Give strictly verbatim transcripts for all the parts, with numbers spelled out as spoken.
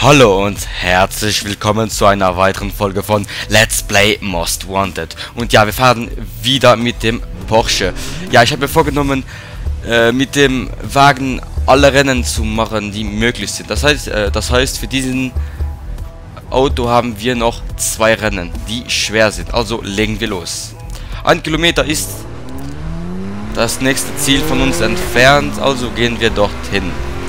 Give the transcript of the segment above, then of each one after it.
Hallo und herzlich willkommen zu einer weiteren Folge von Let's Play Most Wanted. Und ja, wir fahren wieder mit dem Porsche. Ja, ich habe mir vorgenommen, äh, mit dem Wagen alle Rennen zu machen, die möglich sind. Das heißt, äh, das heißt, für diesen Auto haben wir noch zwei Rennen, die schwer sind. Also legen wir los. Ein Kilometer ist das nächste Ziel von uns entfernt, also gehen wir dorthin.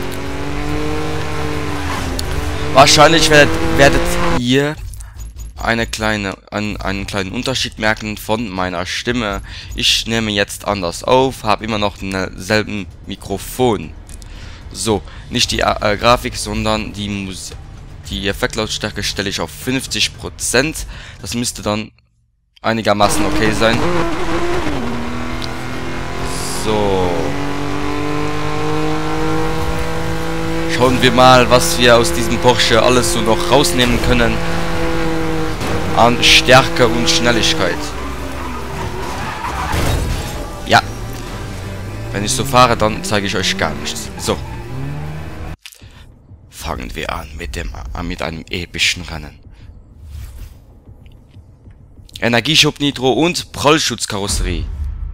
Wahrscheinlich werdet, werdet ihr eine kleine, einen, einen kleinen Unterschied merken von meiner Stimme. Ich nehme jetzt anders auf, habe immer noch denselben Mikrofon. So, nicht die äh, Grafik, sondern die Musik. Die Effektlautstärke stelle ich auf fünfzig Prozent. Das müsste dann einigermaßen okay sein. So. Schauen wir mal, was wir aus diesem Porsche alles so noch rausnehmen können an Stärke und Schnelligkeit. Ja. Wenn ich so fahre, dann zeige ich euch gar nichts. So. Fangen wir an mit dem mit einem epischen Rennen. Energieschub Nitro und Prallschutzkarosserie.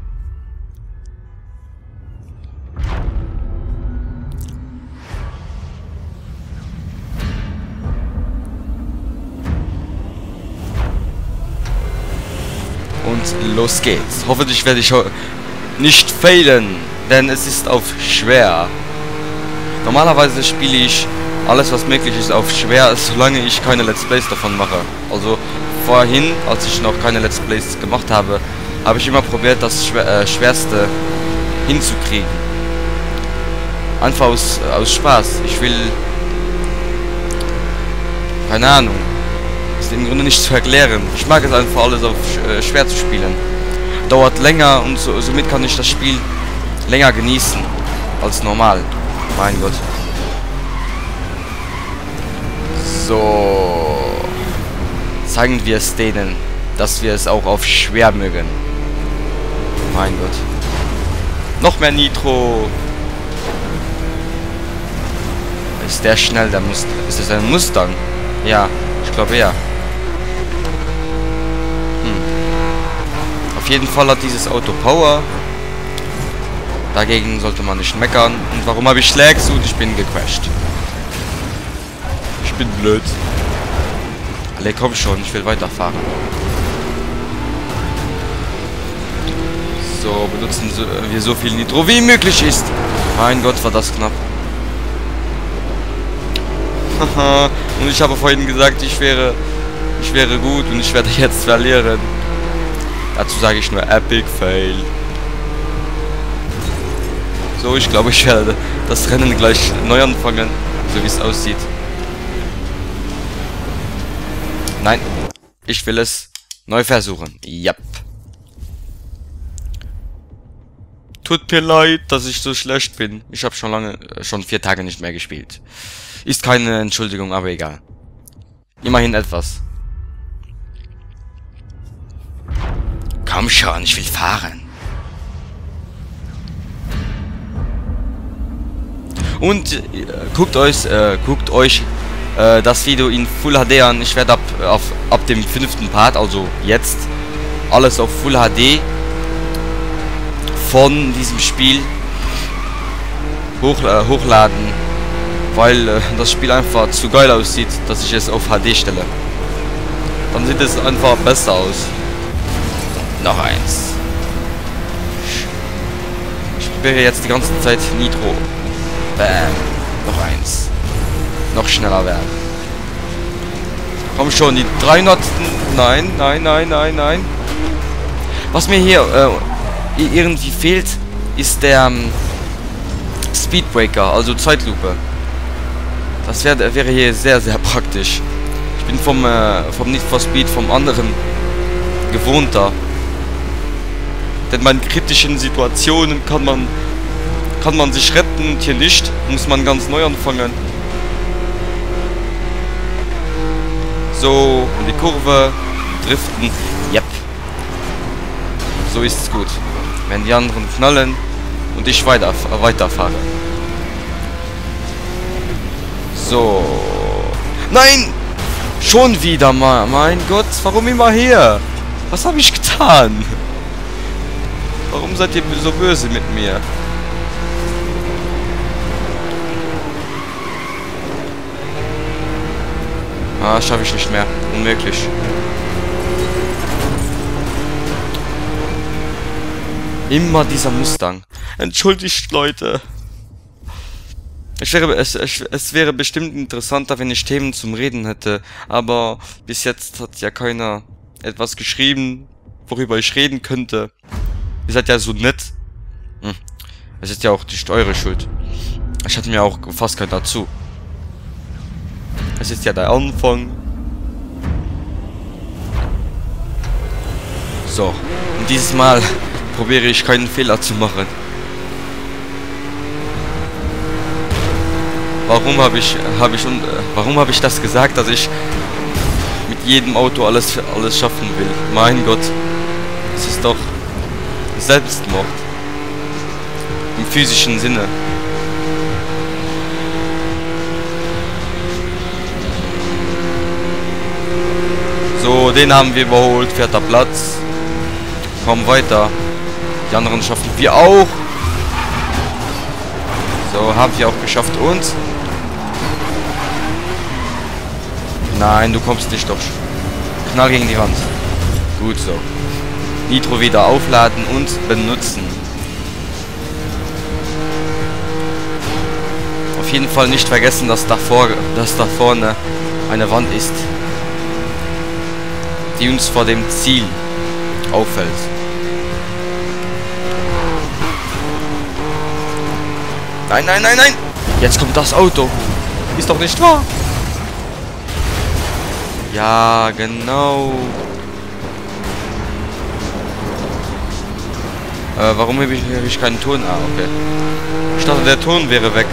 Und los geht's. Hoffentlich werde ich nicht failen, denn es ist auf schwer. Normalerweise spiele ich alles, was möglich ist, auf schwer, solange ich keine Let's Plays davon mache. Also vorhin, als ich noch keine Let's Plays gemacht habe, habe ich immer probiert, das Schwer, äh, Schwerste hinzukriegen. Einfach aus, aus Spaß. Ich will... Keine Ahnung. Ist im Grunde nicht zu erklären. Ich mag es einfach, alles auf äh, schwer zu spielen. Dauert länger und so, somit kann ich das Spiel länger genießen als normal. Mein Gott. So. Zeigen wir es denen, dass wir es auch auf schwer mögen. Mein Gott. Noch mehr Nitro. Ist der schnell, der Mustang? Ist das ein Mustang? Ja, ich glaube ja. Auf jeden Fall hat dieses Auto Power. Dagegen sollte man nicht meckern. Und warum habe ich Lags? Und ich bin gecrashed. Ich bin blöd. Alle, komm schon, ich will weiterfahren. So, benutzen wir so viel Nitro wie möglich ist. Mein Gott, war das knapp. Haha. Und ich habe vorhin gesagt, ich wäre, ich wäre gut und ich werde jetzt verlieren. Dazu sage ich nur Epic Fail. So, ich glaube, ich werde das Rennen gleich neu anfangen, so wie es aussieht. Nein, ich will es neu versuchen. Yep. Tut mir leid, dass ich so schlecht bin. Ich habe schon lange, schon vier Tage nicht mehr gespielt. Ist keine Entschuldigung, aber egal. Immerhin etwas. Komm schon, ich will fahren. Und äh, guckt euch, äh, guckt euch äh, das Video in Full H D an. Ich werde ab, auf, ab dem fünften Part, also jetzt, alles auf Full H D von diesem Spiel hoch, äh, hochladen, weil äh, das Spiel einfach zu geil aussieht, dass ich es auf H D stelle. Dann sieht es einfach besser aus. Noch eins. Ich probiere jetzt die ganze Zeit Nitro. Bam. Noch eins. Noch schneller werden. Komm schon, die dreihundert. Nein, nein, nein, nein, nein. Was mir hier äh, irgendwie fehlt, ist der ähm, Speedbreaker, also Zeitlupe. Das wär, wäre hier sehr, sehr praktisch. Ich bin vom, äh, vom Need for Speed, vom anderen gewohnter. Denn bei kritischen Situationen kann man kann man sich retten und hier nicht. Muss man ganz neu anfangen. So, in die Kurve. Driften. Yep. So ist es gut. Wenn die anderen knallen und ich weiter, weiterfahre. So. Nein! Schon wieder mal. Mein Gott, warum immer hier? Was habe ich getan? Warum seid ihr so böse mit mir? Ah, schaffe ich nicht mehr. Unmöglich. Immer dieser Mustang. Entschuldigt, Leute. Es wäre, es, es, es wäre bestimmt interessanter, wenn ich Themen zum Reden hätte. Aber bis jetzt hat ja keiner etwas geschrieben, worüber ich reden könnte. Ihr seid ja so nett. Hm. Es ist ja auch nicht eure Schuld. Ich hatte mir auch fast keinen dazu. Es ist ja der Anfang. So. Und dieses Mal probiere ich keinen Fehler zu machen. Warum habe ich habe ich und äh, warum habe ich das gesagt, dass ich mit jedem Auto alles alles schaffen will? Mein Gott. Es ist doch Selbstmord. Im physischen Sinne. So, den haben wir überholt. Vierter Platz. Komm weiter. Die anderen schaffen wir auch. So, haben wir auch geschafft. Und? Nein, du kommst nicht durch. Knall gegen die Wand. Gut so. Nitro wieder aufladen und benutzen. Auf jeden Fall nicht vergessen, dass davor, dass da vorne eine Wand ist, die uns vor dem Ziel auffällt. Nein, nein, nein, nein! Jetzt kommt das Auto. Ist doch nicht wahr? Ja, genau. Äh, warum habe ich, hab ich keinen Ton? Ah, okay. Ich dachte, der Ton wäre weg.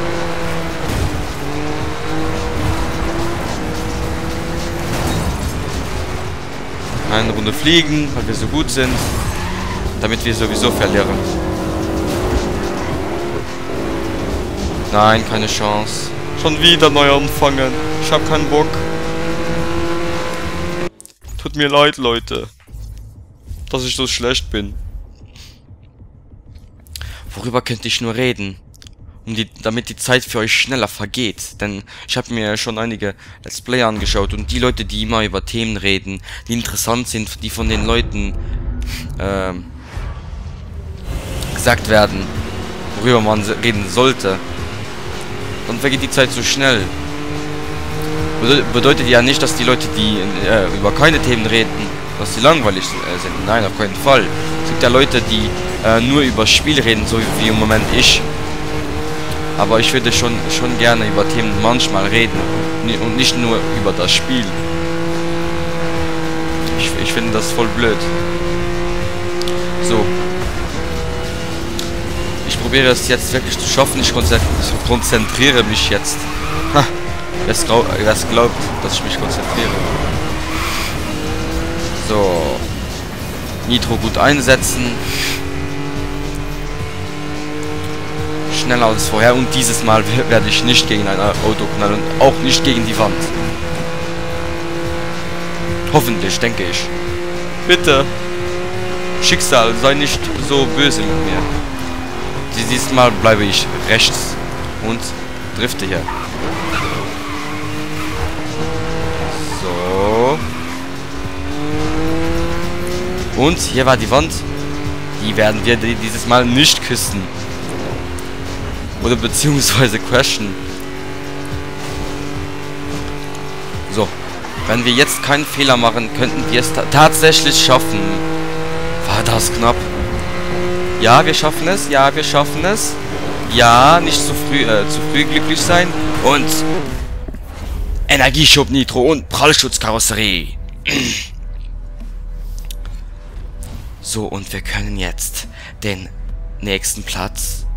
Eine Runde fliegen, weil wir so gut sind. Damit wir sowieso verlieren. Nein, keine Chance. Schon wieder neu anfangen. Ich hab keinen Bock. Tut mir leid, Leute. Dass ich so schlecht bin. Worüber könnte ich nur reden? Um die, damit die Zeit für euch schneller vergeht. Denn ich habe mir schon einige Let's Play angeschaut. Und die Leute, die immer über Themen reden, die interessant sind, die von den Leuten ähm, gesagt werden, worüber man reden sollte, dann vergeht die Zeit so schnell. Bedeutet ja nicht, dass die Leute, die äh, über keine Themen reden, dass sie langweilig äh, sind. Nein, auf keinen Fall. Es gibt ja Leute, die äh, nur über Spiel reden, so wie im Moment ich. Aber ich würde schon, schon gerne über Themen manchmal reden. Und nicht nur über das Spiel. Ich, ich finde das voll blöd. So. Ich probiere es jetzt wirklich zu schaffen. Ich konzentriere mich jetzt. Ha. Wer es glaubt, dass ich mich konzentriere. So. Nitro gut einsetzen. Schneller als vorher. Und dieses Mal werde ich nicht gegen ein Auto knallen. Und auch nicht gegen die Wand. Hoffentlich, denke ich. Bitte. Schicksal, sei nicht so böse mit mir. Dieses Mal bleibe ich rechts. Und drifte hier. So. Und hier war die Wand. Die werden wir dieses Mal nicht küssen. Oder beziehungsweise crashen. So. Wenn wir jetzt keinen Fehler machen, könnten wir es ta tatsächlich schaffen. War das knapp? Ja, wir schaffen es. Ja, wir schaffen es. Ja, nicht zu früh, äh, zu früh glücklich sein. Und Energieschub Nitro und Prallschutzkarosserie. So, und wir können jetzt den nächsten Platz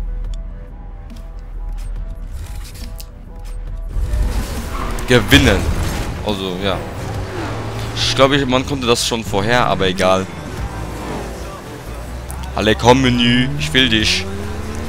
gewinnen. Also, ja. Ich glaube, man konnte das schon vorher, aber egal. Alle komm Menü, ich will dich.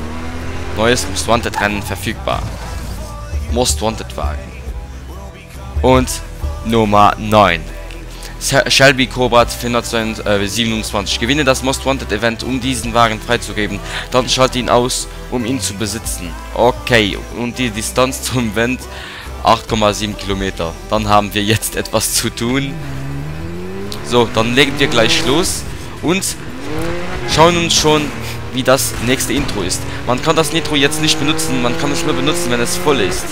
Neues Most Wanted Rennen verfügbar. Most Wanted Wagen. Und Nummer neun. Shelby Cobra vierhundertsiebenundzwanzig. Gewinne das Most Wanted Event, um diesen Wagen freizugeben. Dann schalte ihn aus, um ihn zu besitzen. Okay, und die Distanz zum Event acht Komma sieben Kilometer. Dann haben wir jetzt etwas zu tun. So, dann legen wir gleich los und schauen uns schon, wie das nächste Intro ist. Man kann das Nitro jetzt nicht benutzen, man kann es nur benutzen, wenn es voll ist.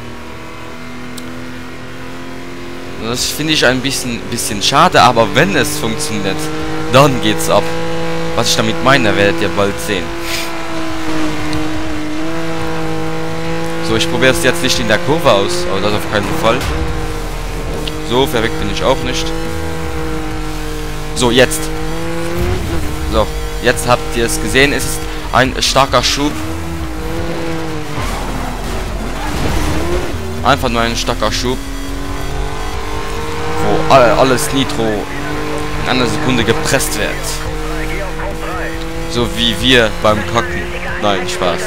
Das finde ich ein bisschen, bisschen schade, aber wenn es funktioniert, dann geht's ab. Was ich damit meine, werdet ihr bald sehen. So, ich probiere es jetzt nicht in der Kurve aus, aber das auf keinen Fall. So, verrückt bin ich auch nicht. So, jetzt. So, jetzt habt ihr es gesehen, es ist ein starker Schub. Einfach nur ein starker Schub. Wo alles Nitro in einer Sekunde gepresst wird. So wie wir beim Kacken. Nein, Spaß.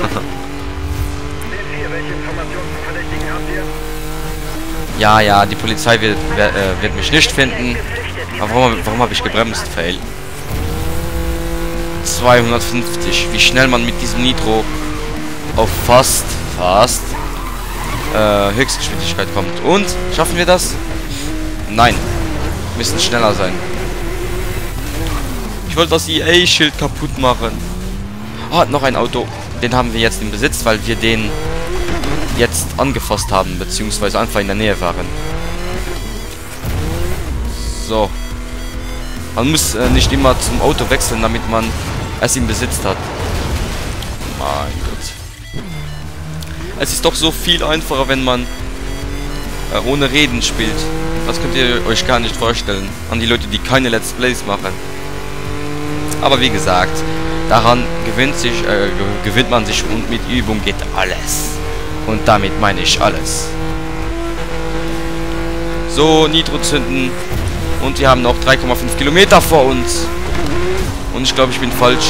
Ja, ja, die Polizei wird, wird, äh, wird mich nicht finden. Aber warum, warum habe ich gebremst, Fail? zweihundertfünfzig. Wie schnell man mit diesem Nitro auf fast, fast äh, Höchstgeschwindigkeit kommt. Und, schaffen wir das? Nein. Müssen schneller sein. Ich wollte das E A-Schild kaputt machen. Ah, noch ein Auto. Den haben wir jetzt im Besitz, weil wir den jetzt angefasst haben, beziehungsweise einfach in der Nähe waren. So. Man muss äh, nicht immer zum Auto wechseln, damit man es im Besitz hat. Mein Gott. Es ist doch so viel einfacher, wenn man äh, ohne Reden spielt. Das könnt ihr euch gar nicht vorstellen. An die Leute, die keine Let's Plays machen. Aber wie gesagt, daran gewöhnt, sich, äh, gewöhnt man sich und mit Übung geht alles. Und damit meine ich alles. So, Nitro zünden. Und wir haben noch drei Komma fünf Kilometer vor uns. Und ich glaube, ich bin falsch.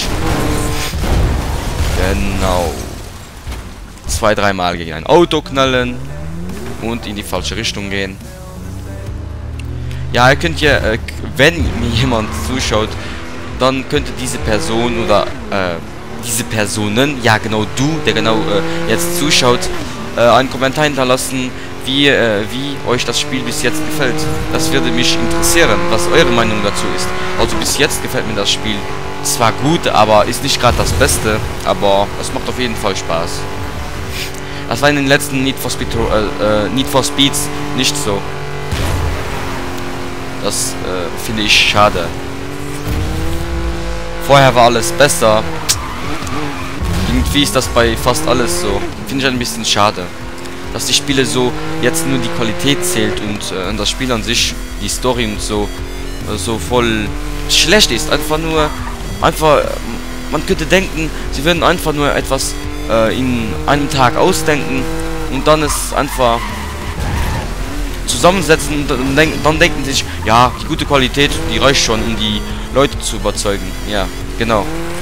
Genau. Zwei, dreimal gegen ein Auto knallen. Und in die falsche Richtung gehen. Ja, ihr könnt ja, äh, wenn mir jemand zuschaut, dann könnte diese Person oder äh, diese Personen, ja genau du, der genau äh, jetzt zuschaut, äh, einen Kommentar hinterlassen, wie, äh, wie euch das Spiel bis jetzt gefällt. Das würde mich interessieren, was eure Meinung dazu ist. Also bis jetzt gefällt mir das Spiel zwar gut, aber ist nicht gerade das Beste, aber es macht auf jeden Fall Spaß. Das war in den letzten Need for Speed, äh, äh, Need for Speeds nicht so. Das äh, finde ich schade. Vorher war alles besser. Irgendwie ist das bei fast alles so. Finde ich ein bisschen schade. Dass die Spiele so jetzt nur die Qualität zählt und äh, das Spiel an sich, die Story und so, äh, so voll schlecht ist. Einfach nur, einfach, äh, man könnte denken, sie würden einfach nur etwas äh, in einem Tag ausdenken und dann ist einfach zusammensetzen und dann, denk, dann denken sie sich, ja, die gute Qualität, die reicht schon, um die Leute zu überzeugen. Ja, genau.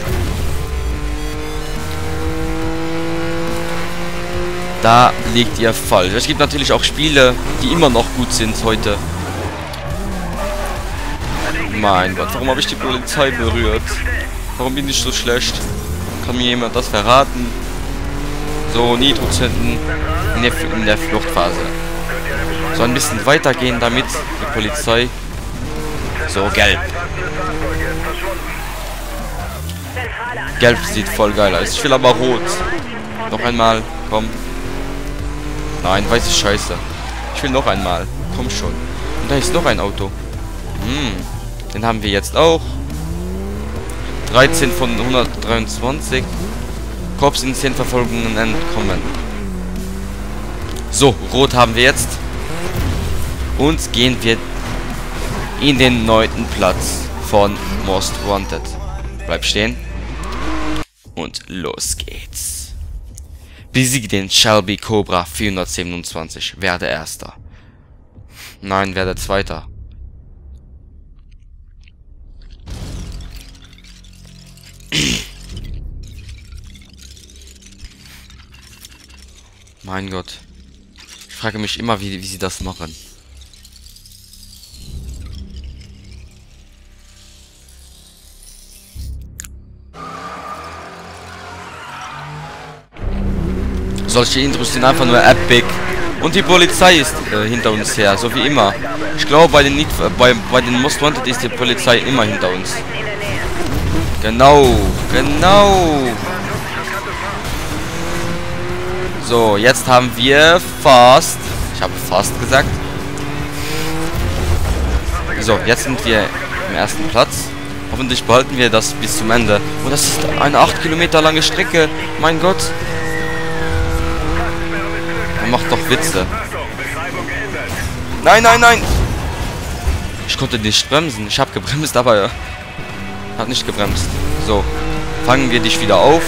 Da liegt ihr falsch. Es gibt natürlich auch Spiele, die immer noch gut sind heute. Mein Gott, warum habe ich die Polizei berührt? Warum bin ich so schlecht? Kann mir jemand das verraten? So, Nitro zünden in der, in der Fluchtphase. So ein bisschen weitergehen damit, die Polizei. So, gelb. Gelb sieht voll geil aus. Ich will aber rot. Noch einmal, komm. Nein, weiß ich scheiße. Ich will noch einmal. Komm schon. Und da ist noch ein Auto. Hm. Den haben wir jetzt auch. dreizehn von hundertdreiundzwanzig. Cops in zehn Verfolgungen entkommen. So, rot haben wir jetzt. Und gehen wir in den neunten Platz von Most Wanted. Bleib stehen. Und los geht's. Besiege den Shelby Cobra vierhundertsiebenundzwanzig. Werde Erster. Nein, werde Zweiter. Mein Gott. Ich frage mich immer, wie, wie sie das machen. Solche Intros sind einfach nur epic. Und die Polizei ist äh, hinter uns her, so wie immer. Ich glaube, bei den, Need, äh, bei, bei den Most Wanted ist die Polizei immer hinter uns. Genau, genau. So, jetzt haben wir fast... Ich habe fast gesagt. So, jetzt sind wir im ersten Platz. Hoffentlich behalten wir das bis zum Ende. Und das ist eine acht Kilometer lange Strecke. Mein Gott. Er macht doch Witze. Nein, nein, nein. Ich konnte nicht bremsen. Ich habe gebremst, aber er hat nicht gebremst. So, fangen wir dich wieder auf.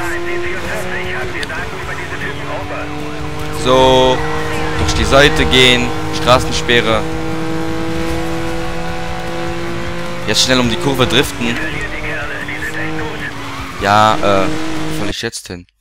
So, durch die Seite gehen. Straßensperre. Jetzt schnell um die Kurve driften. Ja, äh, wo soll ich jetzt hin?